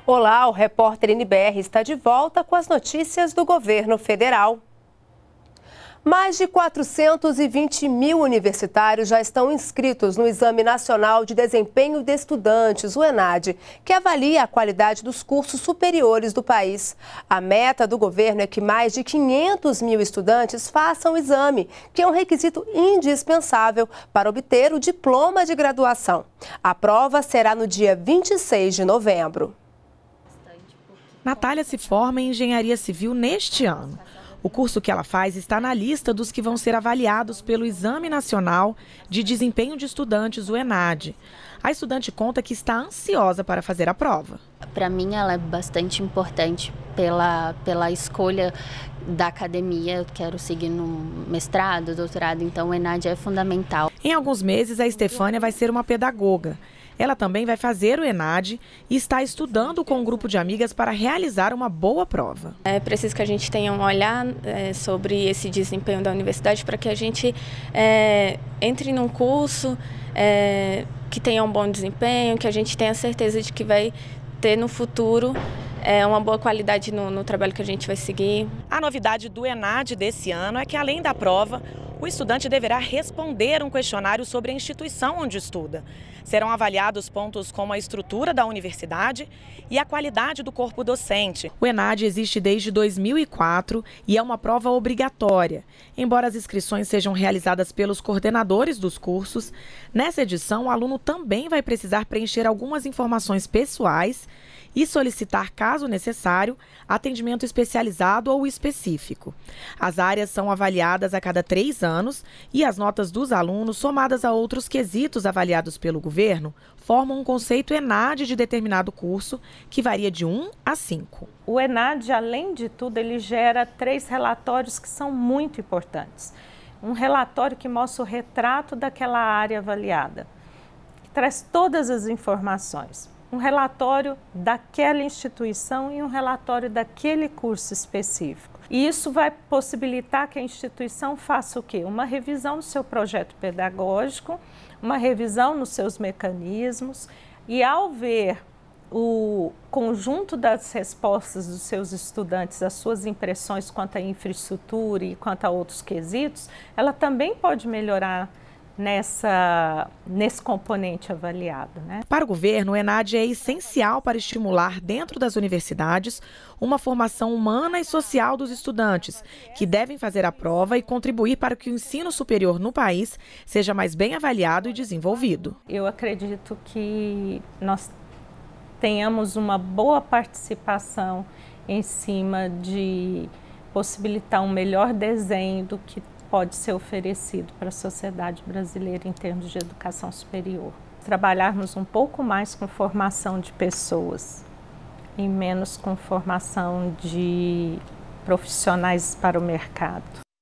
Olá, o repórter NBR está de volta com as notícias do governo federal. Mais de 420 mil universitários já estão inscritos no Exame Nacional de Desempenho de Estudantes, o ENAD, que avalia a qualidade dos cursos superiores do país. A meta do governo é que mais de 500 mil estudantes façam o exame, que é um requisito indispensável para obter o diploma de graduação. A prova será no dia 26 de novembro. Natália se forma em Engenharia Civil neste ano. O curso que ela faz está na lista dos que vão ser avaliados pelo Exame Nacional de Desempenho de Estudantes, o ENAD. A estudante conta que está ansiosa para fazer a prova. Para mim, ela é bastante importante pela escolha da academia. Eu quero seguir no mestrado, doutorado, então o ENAD é fundamental. Em alguns meses, a Estefânia vai ser uma pedagoga. Ela também vai fazer o ENAD e está estudando com um grupo de amigas para realizar uma boa prova. É preciso que a gente tenha um olhar sobre esse desempenho da universidade para que a gente entre num curso que tenha um bom desempenho, que a gente tenha certeza de que vai ter no futuro uma boa qualidade no trabalho que a gente vai seguir. A novidade do ENAD desse ano é que, além da prova, o estudante deverá responder um questionário sobre a instituição onde estuda. Serão avaliados pontos como a estrutura da universidade e a qualidade do corpo docente. O ENAD existe desde 2004 e é uma prova obrigatória. Embora as inscrições sejam realizadas pelos coordenadores dos cursos, nessa edição o aluno também vai precisar preencher algumas informações pessoais e solicitar, caso necessário, atendimento especializado ou específico. As áreas são avaliadas a cada 3 anos e as notas dos alunos, somadas a outros quesitos avaliados pelo governo, formam um conceito ENAD de determinado curso, que varia de 1 a 5. O ENAD, além de tudo, ele gera 3 relatórios que são muito importantes. Um relatório que mostra o retrato daquela área avaliada, que traz todas as informações. Um relatório daquela instituição e um relatório daquele curso específico. E isso vai possibilitar que a instituição faça o quê? Uma revisão do seu projeto pedagógico, uma revisão nos seus mecanismos, e ao ver o conjunto das respostas dos seus estudantes, as suas impressões quanto à infraestrutura e quanto a outros quesitos, ela também pode melhorar nesse componente avaliado, né? Para o governo, o ENAD é essencial para estimular dentro das universidades uma formação humana e social dos estudantes, que devem fazer a prova e contribuir para que o ensino superior no país seja mais bem avaliado e desenvolvido. Eu acredito que nós tenhamos uma boa participação em cima de possibilitar um melhor desenho do que pode ser oferecido para a sociedade brasileira em termos de educação superior. Trabalharmos um pouco mais com formação de pessoas e menos com formação de profissionais para o mercado.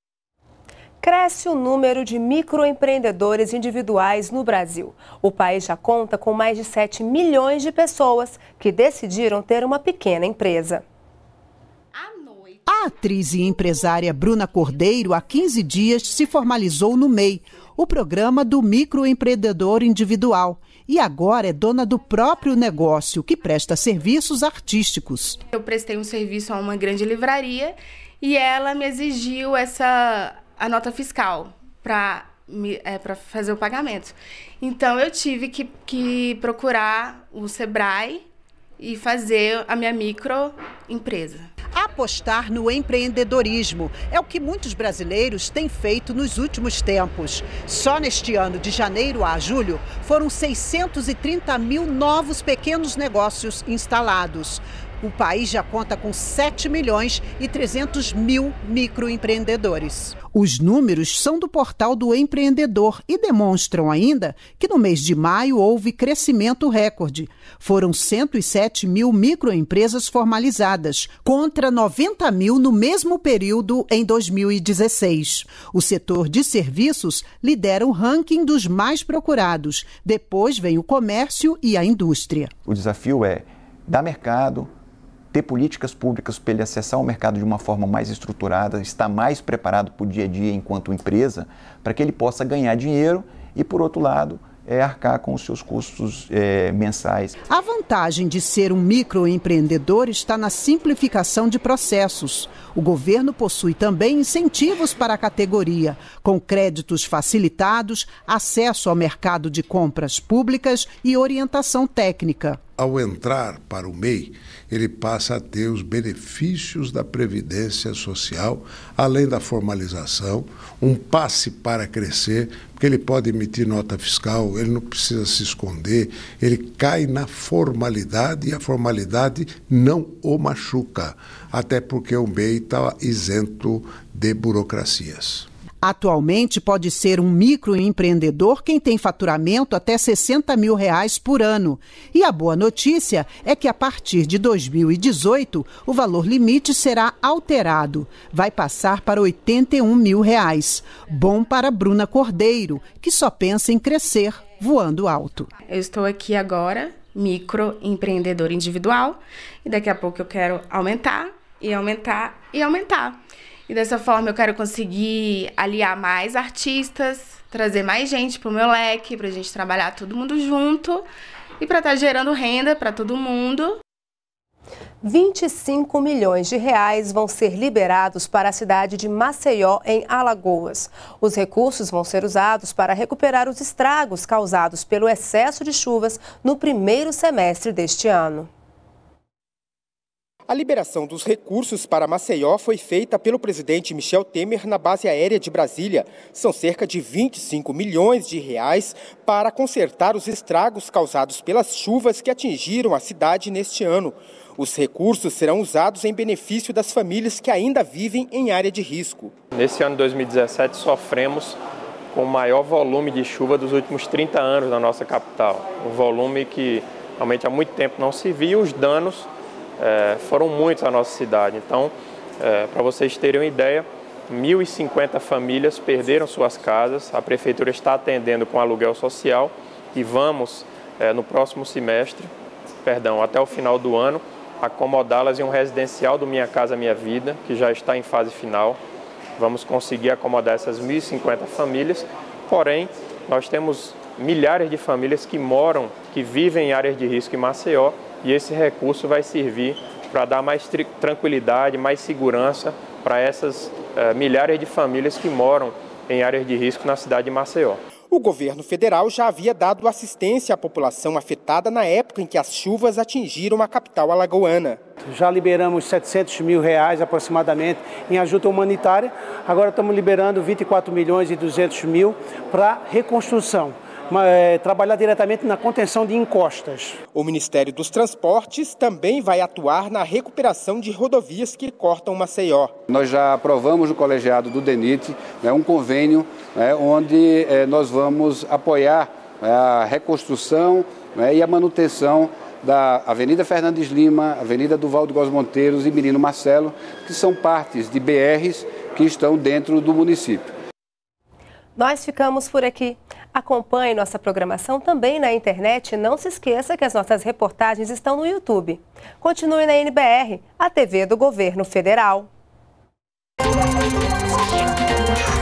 Cresce o número de microempreendedores individuais no Brasil. O país já conta com mais de 7 milhões de pessoas que decidiram ter uma pequena empresa. A atriz e empresária Bruna Cordeiro, há 15 dias, se formalizou no MEI, o programa do microempreendedor individual, e agora é dona do próprio negócio, que presta serviços artísticos. Eu prestei um serviço a uma grande livraria e ela me exigiu a nota fiscal para fazer o pagamento. Então eu tive que procurar o Sebrae e fazer a minha microempresa. Apostar no empreendedorismo é o que muitos brasileiros têm feito nos últimos tempos. Só neste ano, de janeiro a julho, foram 630 mil novos pequenos negócios instalados. O país já conta com 7 milhões e 300 mil microempreendedores. Os números são do portal do empreendedor e demonstram ainda que no mês de maio houve crescimento recorde. Foram 107 mil microempresas formalizadas, contra 90 mil no mesmo período em 2016. O setor de serviços lidera o ranking dos mais procurados. Depois vem o comércio e a indústria. O desafio é dar mercado, ter políticas públicas para ele acessar o mercado de uma forma mais estruturada, estar mais preparado para o dia a dia enquanto empresa, para que ele possa ganhar dinheiro e, por outro lado, arcar com os seus custos mensais. A vantagem de ser um microempreendedor está na simplificação de processos. O governo possui também incentivos para a categoria, com créditos facilitados, acesso ao mercado de compras públicas e orientação técnica. Ao entrar para o MEI, ele passa a ter os benefícios da Previdência Social, além da formalização, um passe para crescer, porque ele pode emitir nota fiscal, ele não precisa se esconder, ele cai na formalidade e a formalidade não o machuca, até porque o MEI está isento de burocracias. Atualmente, pode ser um microempreendedor quem tem faturamento até R$60 mil por ano. E a boa notícia é que, a partir de 2018, o valor limite será alterado. Vai passar para R$81 mil. Bom para Bruna Cordeiro, que só pensa em crescer voando alto. Eu estou aqui agora, microempreendedor individual, e daqui a pouco eu quero aumentar e aumentar e aumentar. E dessa forma eu quero conseguir aliar mais artistas, trazer mais gente para o meu leque, para a gente trabalhar todo mundo junto e para estar gerando renda para todo mundo. R$25 milhões vão ser liberados para a cidade de Maceió, em Alagoas. Os recursos vão ser usados para recuperar os estragos causados pelo excesso de chuvas no primeiro semestre deste ano. A liberação dos recursos para Maceió foi feita pelo presidente Michel Temer na base aérea de Brasília. São cerca de R$25 milhões para consertar os estragos causados pelas chuvas que atingiram a cidade neste ano. Os recursos serão usados em benefício das famílias que ainda vivem em área de risco. Nesse ano de 2017, sofremos com o maior volume de chuva dos últimos 30 anos na nossa capital. Um volume que realmente há muito tempo não se viu. Os danos foram muitos na nossa cidade. Então, para vocês terem uma ideia, 1.050 famílias perderam suas casas. A prefeitura está atendendo com aluguel social e vamos, no próximo semestre, até o final do ano, acomodá-las em um residencial do Minha Casa Minha Vida, que já está em fase final. Vamos conseguir acomodar essas 1.050 famílias, porém, nós temos milhares de famílias que vivem em áreas de risco em Maceió, e esse recurso vai servir para dar mais tranquilidade, mais segurança para essas milhares de famílias que moram em áreas de risco na cidade de Maceió. O governo federal já havia dado assistência à população afetada na época em que as chuvas atingiram a capital alagoana. Já liberamos R$700 mil aproximadamente em ajuda humanitária. Agora estamos liberando R$24 milhões e 200 mil para reconstrução. Trabalhar diretamente na contenção de encostas. O Ministério dos Transportes também vai atuar na recuperação de rodovias que cortam Maceió. Nós já aprovamos no colegiado do DENIT um convênio onde nós vamos apoiar a reconstrução e a manutenção da Avenida Fernandes Lima, Avenida Duvaldo Góes Monteiros e Menino Marcelo, que são partes de BRs que estão dentro do município. Nós ficamos por aqui. Acompanhe nossa programação também na internet e não se esqueça que as nossas reportagens estão no YouTube. Continue na NBR, a TV do Governo Federal.